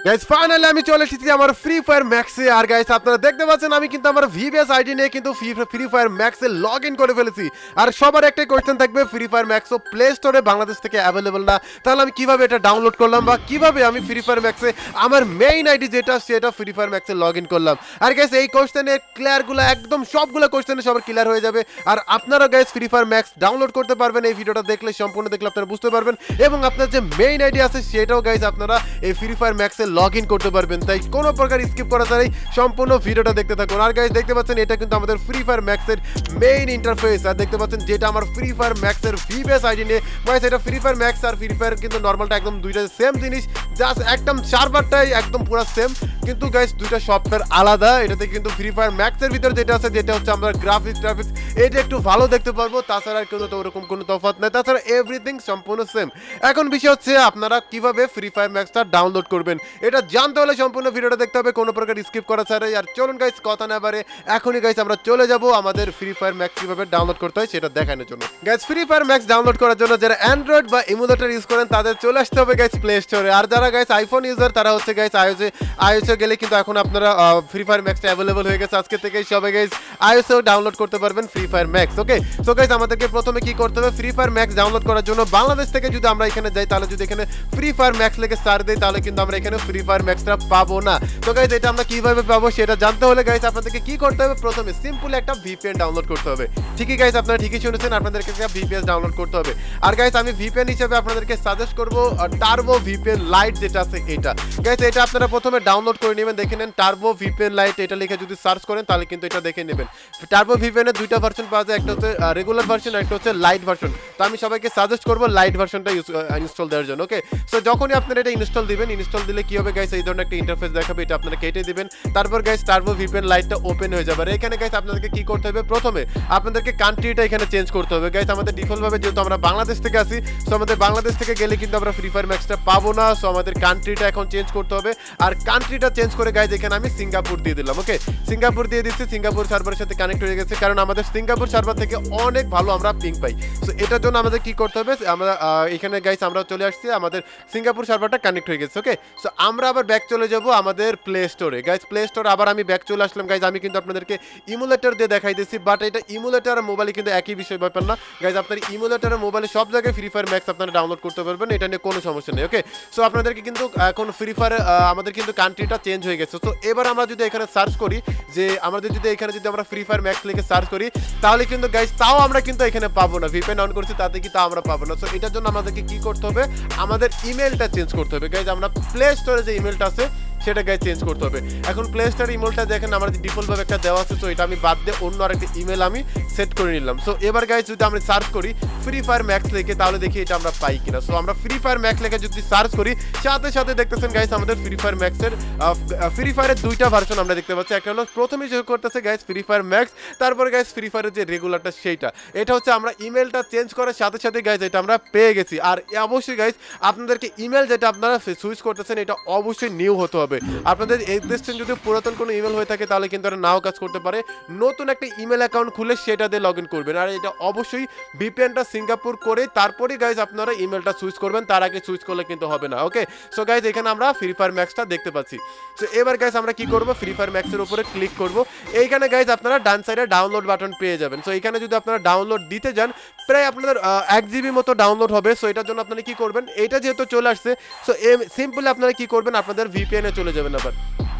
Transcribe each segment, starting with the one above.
Guys finally আমি চলে এসেছি আমার ফ্রি ফায়ার ম্যাক্সে। আর গাইস আপনারা দেখতে পাচ্ছেন আমি কিন্তু আমার ভিভিএস আইডি নিয়ে কিন্তু ফ্রি ফায়ার ম্যাক্সে লগ ইন করে ফেলেছি। আর সবার একটাই কোয়েশ্চেন থাকবে, ফ্রি ফায়ার ম্যাক্স প্লে স্টোরে বাংলাদেশ থেকে অ্যাভেলেবল না, তাহলে আমি কিভাবে এটা ডাউনলোড করলাম বা কিভাবে আমি ফ্রি ফায়ার ম্যাক্সে আমার মেইন আইডি যেটা সেটা ফ্রি ফায়ার ম্যাক্সে লগ ইন করলাম। আর গাইস এই কোয়েশ্চেনের ক্লিয়ারগুলো একদম সবগুলো কোয়েশ্চেনে সবার ক্লিয়ার হয়ে যাবে। আর আপনারা guys free fire max download করতে পারবেন এই ভিডিওটা দেখলে, সম্পূর্ণ দেখলে আপনারা বুঝতে পারবেন। এবং আপনার যে মেইন আইডি আছে সেটাও গাইস আপনারা এই ফ্রি ফায়ার ম্যাক্সে লগ ইন করতে পারবেন। তাই কোনো প্রকার স্কিপ করা ছাড়াই সম্পূর্ণ ভিডিওটা দেখতে থাকুন। আর গাইস দেখতে পাচ্ছেন এটা কিন্তু আমাদের ফ্রি ফায়ার ম্যাক্সের মেইন ইন্টারফেস। আর দেখতে পাচ্ছেন যেটা আমার ফ্রি ফায়ার ম্যাক্সের ভিভিএস আইডি নিয়ে, গাইস এটা ফ্রি ফায়ার ম্যাক্স আর ফ্রি ফায়ার কিন্তু নর্মালটা একদম দুইটা সেম জিনিস, জাস্ট একদম সার্ভারটাই একদম পুরো সেম, কিন্তু গাইস দুইটা সফটওয়্যার আলাদা। এটাতে কিন্তু ফ্রি ফায়ার ম্যাক্সের ভিতরে যেটা আছে যেটা হচ্ছে আমরা গ্রাফিক্স এটা একটু ভালো দেখতে পারবো, তাছাড়া কিন্তু ওরকম কোনো তফাৎ নাই, তাছাড়া এভরিথিং সম্পূর্ণ সেম। এখন বিষয় হচ্ছে আপনারা কিভাবে ফ্রি ফায়ার ম্যাক্সটা ডাউনলোড করবেন, এটা জানতে হলে সম্পূর্ণ ভিডিওটা দেখতে হবে, কোনো প্রকার স্কিপ করা ছাড়াই। আর চলুন গাইস কথা না বাড়ে এখনই গাইস আমরা চলে যাব আমাদের ফ্রি ফায়ার ম্যাক্স কিভাবে ডাউনলোড করতে হয় সেটা দেখানোর জন্য। Guys free fire max download করার জন্য যারা অ্যান্ড্রয়েড বা ইমুলেটর ইউজ করেন তাদের চলে আসতে হবে গাইস প্লে স্টোরে। আর যারা গাইস আইফোন ইউজার তারা হচ্ছে গাইস আইওএসে গেলে কিন্তু এখন আপনারা ফ্রি ফায়ার ম্যাক্সটা অ্যাভেলেবল হয়ে গেছে আজকে থেকে, সবাই গাইস আইওএসেও ডাউনলোড করতে পারবেন free fire max. Okay, so guys আমাদেরকে প্রথমে কি করতে হবে, ফ্রি ফায়ার ম্যাক্স ডাউনলোড করার জন্য বাংলাদেশ থেকে যদি আমরা এখানে যাই, তাহলে যদি এখানে ফ্রি ফায়ার ম্যাক্স লিখে সার্চ দেই তাহলে কিন্তু আমরা এখানে ফ্রি ফায়ার ম্যাক্সটা পাবো না। তো গাইস এটা আমরা কিভাবে পাবো সেটা জানতে হলে গাইস আপনাদেরকে কি করতে হবে, প্রথমে সিম্পল একটা ভিপিএন ডাউনলোড করতে হবে। ঠিকই গাইস আপনারা ঠিকই শুনেছেন, আপনাদেরকে ভিপিএস ডাউনলোড করতে হবে। আর গাইস আমি ভিপিএন হিসেবে আপনাদেরকে সাজেস্ট করব টার্বো ভিপিএন লাইট যেটা আছে এটা। গাইস এটা আপনারা প্রথমে ডাউনলোড করে নেবেন, দেখে নেন টার্বো ভিপিএন লাইট এটা লিখে যদি সার্চ করেন তাহলে কিন্তু এটা দেখে নেবেন। টার্বো ভিপিএনের দুইটা ভার্সন পাওয়া যায়, একটা হচ্ছে রেগুলার ভার্সন আর একটা হচ্ছে লাইট ভার্সন। তো আমি সবাইকে সাজেস্ট করব লাইট ভার্সনটা ইনস্টল দেওয়ার জন্য। ওকে, সো যখনই আপনারা এটা ইনস্টল দিবেন, ইনস্টল দিলে কি হবে গাইস, এই ধরনের একটা ইন্টারফেস দেখাবে, এটা আপনারা কেটে দিবেন। তারপর গাইস টার্বো ভিপিএন লাইটটা ওপেন হয়ে যাবে। আর এখানে গাইস আপনাদেরকে কি করতে হবে, প্রথমে আপনাদেরকে কান্ট্রিটা এখানে চেঞ্জ করতে হবে। গাইস আমাদের ডিফল্ট ভাবে যেহেতু আমরা বাংলাদেশ থেকে আসি, সো আমাদের বাংলাদেশ থেকে গেলে কিন্তু আমরা ফ্রি ফায়ার ম্যাক্সটা পাবো না, সো আমাদের কান্ট্রিটা এখন চেঞ্জ করতে হবে। আর কান্ট্রিটা চেঞ্জ করে গাইস এখানে আমি সিঙ্গাপুর দিয়ে দিলাম। ওকে, সিঙ্গাপুর দিয়ে দিচ্ছি, সিঙ্গাপুর সার্ভারের সাথে কানেক্ট হয়ে গেছে, কারণ আমাদের সিঙ্গাপুর সার্ভার থেকে অনেক ভালো আমরা পিং পাই। সো এটার জন্য আমাদের কি করতে হবে, আমরা এখানে গাইস আমরা চলে আসছি, আমাদের সিঙ্গাপুর সার্ভারটা কানেক্ট হয়ে গেছে। ওকে, সো আমরা আবার ব্যাক চলে যাব আমাদের প্লে স্টোরে। গাইস প্লে স্টোরে আবার আমি ব্যাক চলে আসলাম। গাইস আমি কিন্তু আপনাদেরকে ইমুলেটর দিয়ে দেখাই দিচ্ছি, বাট এটা ইমুলেটর আর মোবাইলে কিন্তু একই বিষয় ব্যাপার না। গাইস আপনার ইমুলেটর আর মোবাইলে সব জায়গায় ফ্রি ফায়ার ম্যাক্স আপনারা ডাউনলোড করতে পারবেন, এটা নিয়ে কোনো সমস্যা নেই। ওকে, সো আপনাদেরকে কিন্তু এখন ফ্রি ফায়ার আমাদের কিন্তু কান্ট্রিটা চেঞ্জ হয়ে গেছে। তো এবার আমরা যদি এখানে সার্চ করি, যে আমাদের যদি এখানে যদি আমরা ফ্রি ফায়ার ম্যাক্স লিখে সার্চ করি, তাহলে কিন্তু গাইস তাও আমরা কিন্তু এখানে পাবো না, ভিপিএন অন করছি তাতে কি তাও আমরা পাবো না। সো এটার জন্য আমাদেরকে কি করতে হবে, আমাদের ইমেলটা চেঞ্জ করতে হবে। গাইস আমরা প্লে স্টোরে যে ইমেলটা আছে সেটা গাইস চেঞ্জ করতে হবে। এখন প্লে স্টোর ইমেলটা দেখেন আমার ডিফল্ট ভাবে একটা দেওয়া আছে, তো এটা আমি বাদ দিয়ে অন্য আরেকটা ইমেল আমি সেট করে নিলাম। সো এবার গাইস যদি আমরা সার্চ করি ফ্রি ফায়ার ম্যাক্স লিখে, তাহলে দেখি এটা আমরা পাই কিনা। সো আমরা ফ্রি ফায়ার ম্যাক্স লিখে যদি সার্চ করি, সাথে সাথে দেখতেছেন গাইস আমাদের ফ্রি ফায়ার ম্যাক্সের ফ্রি ফায়ারের দুইটা ভার্সন আমরা দেখতে পাচ্ছি। একটা হলো প্রথমে যে করতেছে গাইস ফ্রি ফায়ার ম্যাক্স, তারপরে গাইস ফ্রি ফায়ারের যে রেগুলারটা সেইটা, এটা হচ্ছে আমরা ইমেলটা চেঞ্জ করার সাথে সাথে গাইস এটা আমরা পেয়ে গেছি। আর অবশ্যই গাইস আপনাদেরকে ইমেল যেটা আপনারা সুইচ করতেছেন এটা অবশ্যই নিউ হতে হবে। আপনাদের এক্সিস্টিং যদি পুরাতন কোনো ইমেল হয়ে থাকে তাহলে কিন্তু এটা নাও কাজ করতে পারে, নতুন একটা ইমেল অ্যাকাউন্ট খুলে সেটা দিয়ে লগ ইন করবেন। আর এটা অবশ্যই ভিপিএনটা সিঙ্গাপুর করে তারপরে গাইস আপনারা ইমেলটা সুইচ করবেন, তার আগে সুইচ করলে কিন্তু হবে না। ওকে, সো গাইস এখানে আমরা ফ্রি ফায়ার ম্যাক্সটা দেখতে পাচ্ছি। সো এবার গাইস আমরা কি করব, ফ্রি ফায়ার ম্যাক্সের উপরে ক্লিক করব। এইখানে গাইস আপনারা ডান সাইডে ডাউনলোড বাটন পেয়ে যাবেন। সো এখানে যদি আপনারা ডাউনলোড দিতে যান, প্রায় আপনাদের 1 জিবি মতো ডাউনলোড হবে। সো এটার জন্য আপনারা কি করবেন, এটা যেহেতু চলে আসছে, সো সিম্পলি আপনারা কি করবেন, আপনাদের ভিপিএনে চলে যাবেন। আবার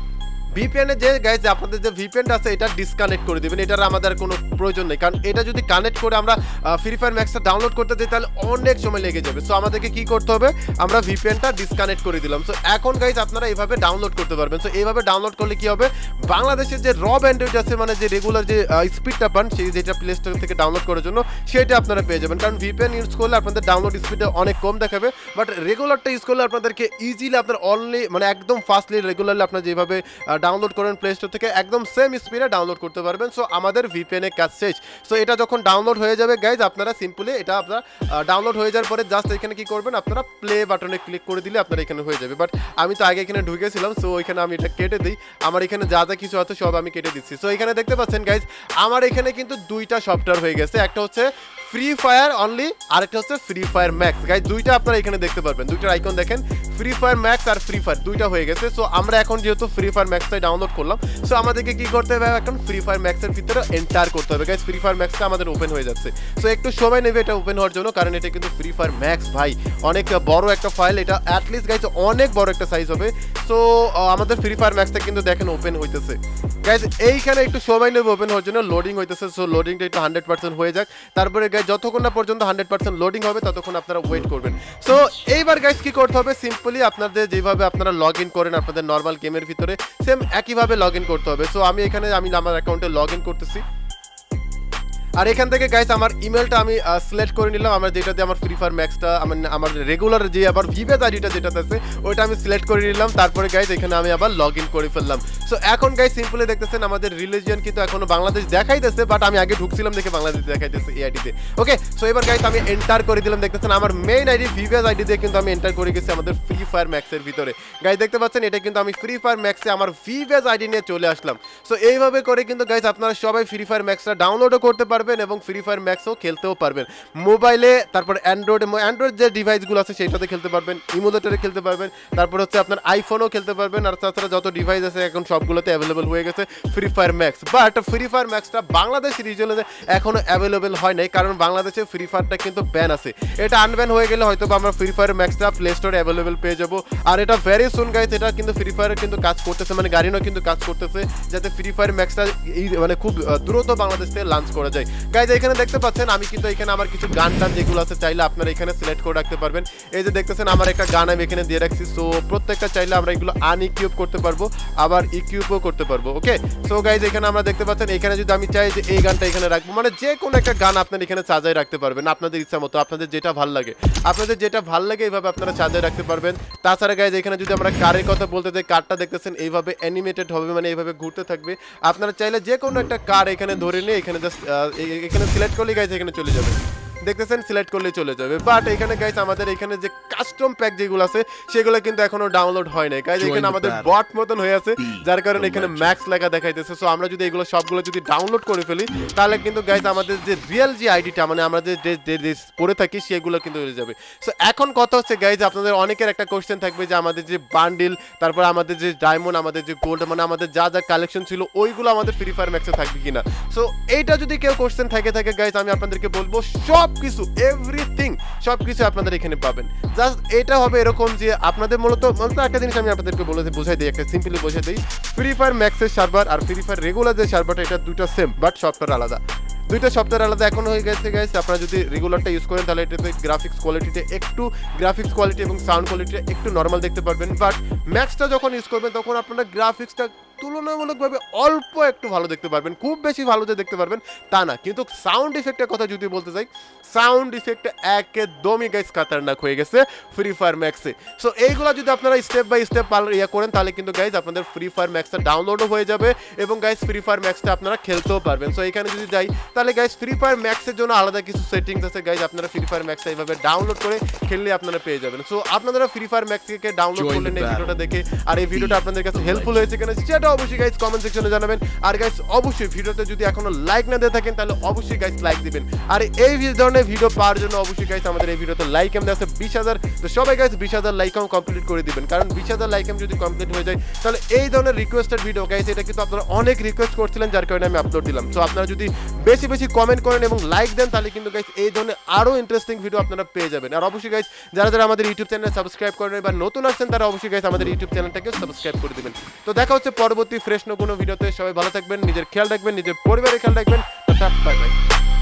ভিপিএনে যে গাইজ আপনাদের যে ভিপিএনটা আছে এটা ডিসকানেক্ট করে দিবেন, এটার আমাদের কোনো প্রয়োজন নেই, কারণ এটা যদি কানেক্ট করে আমরা ফ্রি ফায়ার ম্যাক্সটা ডাউনলোড করতে দিই তাহলে অনেক সময় লেগে যাবে। সো আমাদেরকে কি করতে হবে, আমরা ভিপিএনটা ডিসকানেক্ট করে দিলাম। সো এখন গাইজ আপনারা এইভাবে ডাউনলোড করতে পারবেন। সো এইভাবে ডাউনলোড করলে কি হবে, বাংলাদেশের যে র ব্যান্ডউইথ আছে মানে যে রেগুলার যে স্পিডটা পান সেই যেটা প্লে স্টোর থেকে ডাউনলোড করার জন্য সেটা আপনারা পেয়ে যাবেন, কারণ ভিপিএন ইউজ করলে আপনাদের ডাউনলোড স্পিডে অনেক কম দেখাবে, বাট রেগুলারটা ইউজ করলে আপনাদেরকে ইজিলি আপনার অনলি মানে একদম ফাস্টলি রেগুলারলি আপনার যেভাবে ডাউনলোড করেন প্লে স্টোর থেকে একদম সেম স্পিডে ডাউনলোড করতে পারবেন। সো আমাদের ভিপিএনে কাজ শেষ। সো এটা যখন ডাউনলোড হয়ে যাবে গাইজ, আপনারা সিম্পলি এটা আপনারা ডাউনলোড হয়ে যাওয়ার পরে জাস্ট এখানে কি করবেন, আপনারা প্লে বাটনে ক্লিক করে দিলে আপনারা এখানে হয়ে যাবে। বাট আমি তো আগে এখানে ঢুকেছিলাম, সো এখানে আমি এটা কেটে দিই, আমার এখানে যা যা কিছু আছে সব আমি কেটে দিচ্ছি। সো এখানে দেখতে পাচ্ছেন গাইজ আমার এখানে কিন্তু দুইটা সফটওয়্যার হয়ে গেছে, একটা হচ্ছে ফ্রি ফায়ার অনলি, আরেকটা হচ্ছে ফ্রি ফায়ার ম্যাক্স। গাইজ দুইটা আপনারা এখানে দেখতে পারবেন, দুইটার আইকন দেখেন, ফ্রি ফায়ার ম্যাক্স আর ফ্রি ফায়ার দুইটা হয়ে গেছে। সো আমরা এখন যেহেতু ফ্রি ফায়ার ম্যাক্সটাই ডাউনলোড করলাম, সো আমাদেরকে কি করতে হবে, এখন ফ্রি ফায়ার ম্যাক্সের ভিতরে এন্টার করতে হবে। গাইজ ফ্রি ফায়ার ম্যাক্সটা আমাদের ওপেন হয়ে যাচ্ছে, সো একটু সময় নেবে এটা ওপেন হওয়ার জন্য, কারণ এটা কিন্তু ফ্রি ফায়ার ম্যাক্স ভাই অনেক বড় একটা ফাইল, এটা অ্যাটলিস্ট গাইজ অনেক বড় একটা সাইজ হবে। সো আমাদের ফ্রি ফায়ার ম্যাক্সটা কিন্তু দেখেন ওপেন হইতেছে। গাইজ এইখানে একটু সময় নেবে ওপেন হওয়ার জন্য, লোডিং হইতেছে। সো লোডিংটা একটু 100% হয়ে যাক, তারপরে গাইজ যতক্ষণ না পর্যন্ত 100% লোডিং হবে ততক্ষণ আপনারা ওয়েট করবেন। সো এইবার গাইজ কি করতে হবে, সিম্পলি আপনাদের যেভাবে আপনারা লগ ইন করেন আপনাদের নর্মাল গেমের ভিতরে, সেম একইভাবে লগ ইন করতে হবে। সো আমি এখানে আমার অ্যাকাউন্টে লগ ইন করতেছি, আর এখান থেকে গাইস আমার ইমেলটা আমি সিলেক্ট করে নিলাম, আমার যেটাতে আমার ফ্রি ফায়ার ম্যাক্সটা আমার রেগুলার যে আবার ভিভেজ আইডিটা যেটাতে আছে ওইটা আমি সিলেক্ট করে নিলাম। তারপরে গাইস এখানে আমি আবার লগ ইন করে ফেললাম। সো এখন গাইস সিম্পলি দেখতেছেন আমাদের রিলিজিয়ন কিন্তু এখনো বাংলাদেশ দেখাইতেছে, বাট আমি আগে ঢুকছিলাম দেখে বাংলাদেশ দেখাইতেছে এই আইডিতে। ওকে, সো এবার গাইস আমি এন্টার করে দিলাম, দেখতেছেন আমার মেইন আইডি ভিভেজ আইডি দিয়ে কিন্তু আমি এন্টার করে গেছি আমাদের ফ্রি ফায়ার ম্যাক্সের ভিতরে। গাইস দেখতে পাচ্ছেন এটা কিন্তু আমি ফ্রি ফায়ার ম্যাক্সে আমার ভিভেজ আইডি নিয়ে চলে আসলাম। সো এইভাবে করে কিন্তু গাইস আপনারা সবাই ফ্রি ফায়ার ম্যাক্সটা ডাউনলোডও করতে পারবেন এবং ফ্রি ফায়ার ম্যাক্সও খেলতেও পারবেন মোবাইলে, তারপর অ্যান্ড্রয়েড যে ডিভাইসগুলো আছে সেটাতে খেলতে পারবেন, ইমুলেটরে খেলতে পারবেন, তারপর হচ্ছে আপনার আইফোনও খেলতে পারবেন, আর তাছাড়া যত ডিভাইস আছে এখন সবগুলোতে অ্যাভেলেবল হয়ে গেছে free fire max. But free fire ম্যাক্সটা বাংলাদেশ রিজনে এখনো অ্যাভেলেবল হয় নাই, কারণ বাংলাদেশে ফ্রি ফায়ারটা কিন্তু ব্যান আছে। এটা আনব্যান হয়ে গেলে হয়তো আমরা ফ্রি ফায়ার ম্যাক্সটা প্লে স্টোরে অ্যাভেলেবল পেয়ে যাবো, আর এটা ভেরি সুন গাইস, এটা কিন্তু ফ্রি ফায়ারের কিন্তু কাজ করতেছে, মানে গাড়িনও কিন্তু কাজ করতেছে যাতে ফ্রি ফায়ার ম্যাক্সটা মানে খুব দ্রুত বাংলাদেশ থেকে লঞ্চ করা যায়। গাইস এখানে দেখতে পাচ্ছেন আমি কিন্তু এখানে আমার কিছু গান টান যেগুলো আছে চাইলে আপনারা এখানে সিলেক্ট করে রাখতে পারবেন। এই যে দেখতেছেন আমার একটা গান আমি এখানে দিয়ে রাখছি, সো প্রত্যেকটা চাইলে আমরা এগুলো আনইকিউব করতে পারবো, আবার ইকিউবও করতে পারবো। ওকে, সো গাইজ এখানে আমরা দেখতে পাচ্ছেন এখানে যদি আমি চাই যে এই গানটা এখানে রাখবো, মানে যে কোনো একটা গান আপনারা এখানে চাজায় রাখতে পারবেন আপনাদের ইচ্ছা মতো, আপনাদের যেটা ভালো লাগে, এইভাবে আপনারা চাজায় রাখতে পারবেন। তাছাড়া গাইজ এখানে যদি আমরা কারের কথা বলতে চাই, কারটা দেখতেছেন এইভাবে অ্যানিমেটেড হবে, মানে এইভাবে ঘুরতে থাকবে। আপনারা চাইলে যে কোনো একটা কার এখানে ধরে নিয়ে এখানে জাস্ট এখানে সিলেক্ট করলে গাইজ এখানে চলে যাবে, দেখতেছেন সিলেক্ট করলে চলে যাবে। বাট এখানে গাইস আমাদের এখানে যে কাস্টম প্যাক যেগুলো আছে সেগুলো কিন্তু এখনো ডাউনলোড হয় নাই গাইস, এখানে আমাদের বট মতন হয়ে আছে, যার কারণে এখানে ম্যাক্স লেখা দেখাইতেছে। সো আমরা যদি এগুলো সবগুলো যদি ডাউনলোড করে ফেলি তাহলে কিন্তু গাইস আমাদের যে রিয়েল যে আইডিটা মানে আমরা যে পড়ে থাকি সেগুলো কিন্তু হয়ে যাবে। সো এখন কথা হচ্ছে গাইস, আপনাদের অনেকের একটা কোশ্চেন থাকবে যে আমাদের যে বান্ডিল, তারপর আমাদের যে ডায়মন্ড, আমাদের যে গোল্ড, মানে আমাদের যা যা কালেকশন ছিল ওইগুলো আমাদের ফ্রি ফায়ার ম্যাক্সে থাকবে কিনা। সো এইটা যদি কেউ কোশ্চেন থাকে গাইস, আমি আপনাদেরকে বলবো সবকিছু এভরিথিং সবকিছু আপনাদের এখানে পাবেন। জাস্ট এটা হবে এরকম যে আপনাদের মূলত একটা জিনিস আমি আপনাদেরকে বোঝাই দিই, একটা সিম্পলি বোঝাই দিই, ফ্রি ফায়ার ম্যাক্সের সার্ভার আর ফ্রি ফায়ার রেগুলার যে সার্ভারটা এটা দুটো সেম, বাট সফটওয়্যার আলাদা, দুইটা সফটওয়্যার আলাদা এখন হয়ে গেছে গাইস। আপনারা যদি রেগুলারটা ইউজ করেন তাহলে এটাতে গ্রাফিক্স কোয়ালিটি এবং সাউন্ড কোয়ালিটিটা একটু নর্মাল দেখতে পারবেন, বাট ম্যাক্সটা যখন ইউজ করবেন তখন আপনারা গ্রাফিক্সটা তুলনামূলকভাবে অল্প একটু ভালো দেখতে পারবেন, খুব বেশি ভালো যে দেখতে পারবেন তা না। কিন্তু সাউন্ড ইফেক্টের কথা যদি বলতে চাই, সাউন্ড ইফেক্টটা একদমই গাইস খাতারনাক হয়ে গেছে ফ্রি ফায়ার ম্যাক্সে। সো এইগুলো যদি আপনারা স্টেপ বাই স্টেপ করেন তাহলে কিন্তু গাইস আপনাদের ফ্রি ফায়ার ম্যাক্সটা ডাউনলোডও হয়ে যাবে এবং গাইস ফ্রি ফায়ার ম্যাক্সটা আপনারা খেলতেও পারবেন। সো এখানে যদি যাই তাহলে গাইস ফ্রি ফায়ার ম্যাক্সের জন্য আলাদা কিছু সেটিংস আছে গাইস, আপনারা ফ্রি ফায়ার ম্যাক্সটা এইভাবে ডাউনলোড করে খেললে আপনারা পেয়ে যাবেন। সো আপনারা ফ্রি ফায়ার ম্যাক্স থেকে ডাউনলোড করলেন এই ভিডিওটা দেখে, আর এই ভিডিওটা আপনাদের কাছে হেল্পফুল হয়েছে কিনা সেটা অবশ্যই গাইস কমেন্ট সেকশনে জানাবেন। আর গাইস অবশ্যই ভিডিওতে যদি এখনো লাইক না দিয়ে থাকেন তাহলে অবশ্যই গাইস লাইক দিবেন। আর এই ধরনের ভিডিও পাওয়ার জন্য অবশ্যই গাইস আমাদের এই ভিডিওতে লাইক এম আছে 20,000, তো সবাই গাইস 20,000 লাইক এম কমপ্লিট করে দিবেন, কারণ 20,000 লাইক এম যদি কমপ্লিট হয়ে যায় তাহলে এই ধরনের রিকোয়েস্টেড ভিডিও গাইস, এটা কিন্তু আপনারা অনেক রিকোয়েস্ট করছিলেন যার কারণে আমি আপলোড দিলাম। সো আপনারা যদি বেশি বেশি কমেন্ট করেন এবং লাইক দেন তাহলে কিন্তু গাইস এই ধরনের আরো ইন্টারেস্টিং ভিডিও আপনারা পেয়ে যাবেন। আর অবশ্যই গাইস যারা আমাদের ইউটিউব চ্যানেল সাবস্ক্রাইব করেন বা নতুন আসছেন তারা অবশ্যই গাইস আমাদের ইউটিউব চ্যানেলটাকে সাবস্ক্রাইব করে দিবেন। তো দেখা হচ্ছে পরবর্তী ফ্রেশ কোনো ভিডিওতে। সবাই ভালো থাকবেন, নিজের খেয়াল রাখবেন, নিজের পরিবারের খেয়াল রাখবেন। Bye by.